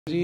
আজি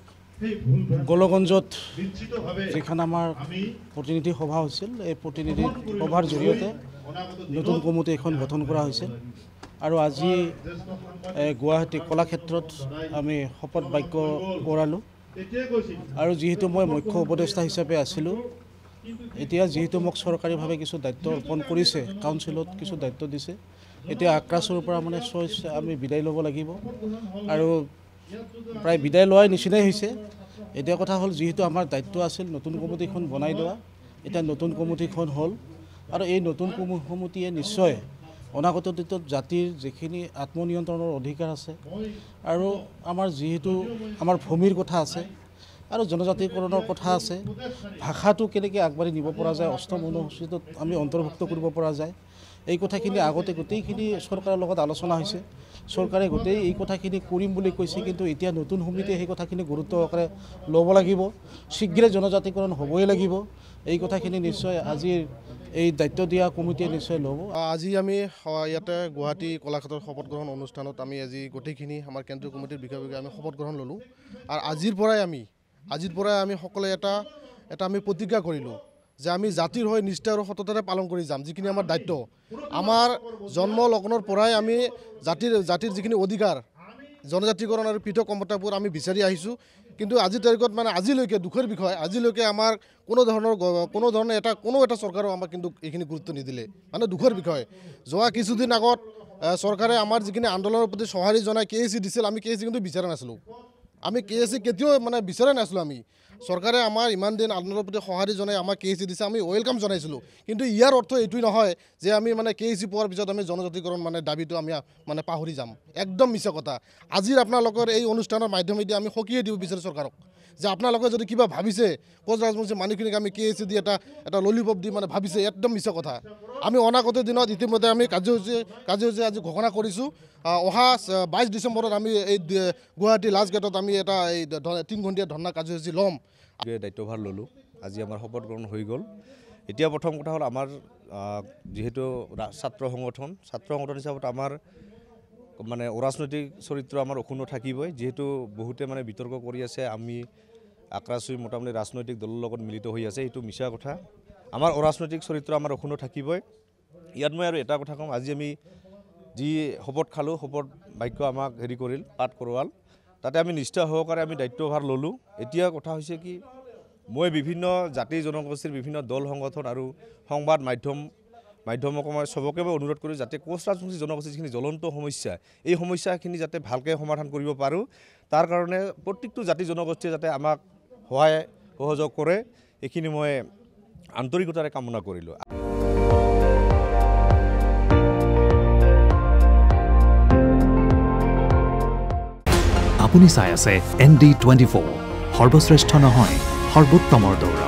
গোলগঞ্জত যেখান আমাৰ প্ৰতিনিধি সভা হৈছিল এই প্ৰতিনিধি সভাৰ জৰিয়তে নতুন কমিটি এখন গঠন কৰা হৈছিল আৰু আজি গুৱাহাটী কলাক্ষেত্ৰত আমি শপত বাক্য কৰালোঁ আৰু যেহেতু মই মুখ্য উপদেষ্টা হিচাপে আছিলোঁ এতিয়া যেহেতু মোক চৰকাৰীভাৱে কিছু দায়িত্ব অৰ্পণ কৰিছে কাউন্সিলত কিছু দায়িত্ব দিছে এতিয়া আক্ৰাছৰ পৰা মানে আমি বিদায় ল'ব লাগিব আৰু প্ৰায় বিদায় লোৱাৰ নিচিনাই হৈছে এতিয়া কথা হ'ল যেহেতু আমাৰ দায়িত্ব আছিল নতুন কমিটিখন বনাই দেওয়া এতিয়া নতুন কমিটিখন হ'ল আৰু এই নতুন কমিটিয়ে নিশ্চয় অনাগত দিনত জাতিৰ যিখিনি আত্মনিয়ন্ত্ৰণৰ অধিকাৰ আছে আৰু আমাৰ যেহেতু আমাৰ ভূমিৰ কথা আছে আৰু জনজাতিকৰণৰ কথা আছে ভাষাটো কেনেকৈ আগবাঢ়ি নিব পৰা যায় অষ্টম অনুসূচীত আমি অন্তৰ্ভুক্ত কৰিব পৰা যায় এই কথাখিনি আগতে গোটেইখিনি চৰকাৰৰ লগত আলোচনা হৈছে চৰকাৰে গোটেই এই কথাখিনি কৰিম বুলি কৈছে কিন্তু এতিয়া নতুন সমিতিয়ে সেই কথাখিনি গুৰুত্ব সহকাৰে ল'ব লাগিব শীঘ্ৰে জনজাতিকৰণ হ'বই লাগিব এই কথাখিনি নিশ্চয় আজিৰ এই দায়িত্ব দিয়া কমিটিয়ে নিশ্চয় ল'ব আজি আমি ইয়াতে গুৱাহাটী কলাক্ষেত্ৰৰ শপত গ্ৰহণ অনুষ্ঠানত আমি আজি গোটেইখিনি আমাৰ কেন্দ্ৰীয় কমিটিৰ বিষয়ে আমি শপত গ্ৰহণ ল'লোঁ আৰু আজিৰ পৰাই আমি সকলোৱে এটা আমি প্ৰতিজ্ঞা কৰিলোঁ যে আমি জাতিৰ হৈ নিষ্ঠা আৰু সততাৰে পালন কৰি যাম যিখিনি আমাৰ দায়িত্ব আমাৰ জন্ম লগ্নৰ পৰাই আমি জাতিৰ যিখিনি অধিকাৰ জনজাতিকৰণ আৰু পৃথক ক্ষমতাবোৰ আমি বিচাৰি আহিছোঁ কিন্তু আজিৰ তাৰিখত মানে আজিলৈকে দুখৰ বিষয় আজিলৈকে আমাৰ কোনো এটা চৰকাৰেও আমাক কিন্তু এইখিনি গুৰুত্ব নিদিলে মানে দুখৰ বিষয় যোৱা কিছুদিন আগত চৰকাৰে আমাৰ যিখিনি আন্দোলনৰ প্ৰতি সঁহাৰি জনাই KAC দিছিল আমি KAC কিন্তু বিচৰা নাছিলোঁ আমি KAC কেতিয়াও মানে বিচৰা নাছিলোঁ আমি চৰকাৰে আমাৰ ইমান দিন আন্দোলনৰ প্ৰতি সঁহাৰি জনাই আমাক KAC দিছে আমি ওয়েলকাম জনাইছিলোঁ কিন্তু ইয়াৰ অৰ্থ এইটোই নহয় যে আমি মানে KAC পোৱাৰ পিছত আমি জনজাতিকৰণ মানে দাবীটো আমি মানে পাহৰি যাম একদম মিছা কথা আজিৰ আপোনালোকৰ এই অনুষ্ঠানৰ মাধ্যমেদি আমি সকীয়ে দিব বিচাৰোঁ চৰকাৰক যে আপোনালোকে যদি কিবা ভাবিছে কোচ ৰাজবংশী মানুহখিনিক আমি KAC দি এটা ললিপপ দি মানে ভাবিছে একদম মিছা কথা আমি অনাগত দিনত ইতিমধ্যে আমি কাৰ্যসূচী আজি ঘোষণা কৰিছোঁ অহা 22 ডিচেম্বৰত আমি এই গুৱাহাটী লাষ্ট গেটত আমি এটা এই 3 ঘণ্টীয়া ধৰ্ণা কাৰ্যসূচী ল'ম দায়িত্বভাৰ ল'লোঁ আজি আমাৰ শপত গ্ৰহণ হৈ গ'ল এতিয়া প্ৰথম কথা হ'ল আমাৰ যিহেতু ছাত্ৰ সংগঠন হিচাপত আমাৰ মানে অৰাজনৈতিক চৰিত্ৰ আমাৰ অক্ষুণ্ণ থাকিবই যেহেতু বহুতে মানে বিতৰ্ক কৰি আছে আমি আক্ৰাছুই মোটামুটি ৰাজনৈতিক দলৰ লগত মিলিত হৈ আছে এইটো মিছা কথা আমাৰ অৰাজনৈতিক চৰিত্ৰ আমাৰ অক্ষুণ্ণ থাকিবই ইয়াত মই আৰু এটা কথা ক'ম আজি আমি যি শপত খালোঁ শপত বাক্য আমাক কৰিল পাঠ কৰোৱাল তাতে আমি নিষ্ঠা সহকাৰে আমি দায়িত্বভাৰ ল'লোঁ এতিয়া কথা হৈছে কি মই বিভিন্ন জাতি জনগোষ্ঠীৰ বিভিন্ন দল সংগঠন আৰু সংবাদ মাধ্যমক মই সবকে মই অনুৰোধ কৰোঁ যাতে কোচ ৰাজবংশী জনগোষ্ঠীৰ যিখিনি জ্বলন্ত সমস্যা এই সমস্যাখিনি যাতে ভালকৈ সমাধান কৰিব পাৰোঁ তাৰ কাৰণে প্ৰত্যেকটো জাতি জনগোষ্ঠীয়ে যাতে আমাক সহায় সহযোগ কৰে এইখিনি মই আন্তৰিকতাৰে কামনা কৰিলোঁ আপুনি চাই আছে ND24 সৰ্বশ্ৰেষ্ঠ নহয় সৰ্বোত্তমৰ দৌৰ